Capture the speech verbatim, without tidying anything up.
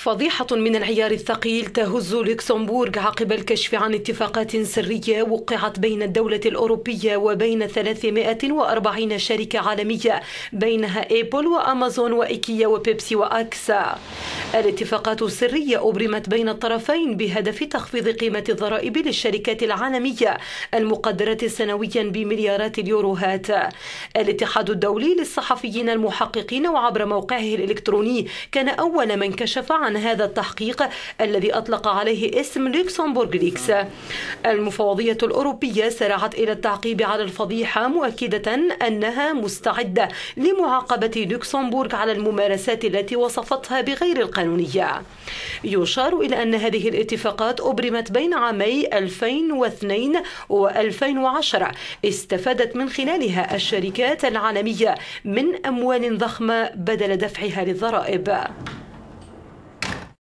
فضيحة من العيار الثقيل تهز لوكسمبورغ عقب الكشف عن اتفاقات سرية وقعت بين الدولة الأوروبية وبين ثلاثمائة وأربعين شركة عالمية بينها ايبل وأمازون وإيكيا وبيبسي وأكسا. الاتفاقات السرية أبرمت بين الطرفين بهدف تخفيض قيمة الضرائب للشركات العالمية المقدرة سنويا بمليارات اليوروهات. الاتحاد الدولي للصحفيين المحققين وعبر موقعه الإلكتروني كان أول من كشف عن هذا التحقيق الذي أطلق عليه اسم لوكسمبورغ ليكس. المفوضية الأوروبية سارعت إلى التعقيب على الفضيحة مؤكدة أنها مستعدة لمعاقبة لوكسمبورغ على الممارسات التي وصفتها بغير القانونية. يشار إلى أن هذه الاتفاقات أبرمت بين عامي ألفين واثنين وألفين وعشرة استفادت من خلالها الشركات العالمية من أموال ضخمة بدل دفعها للضرائب.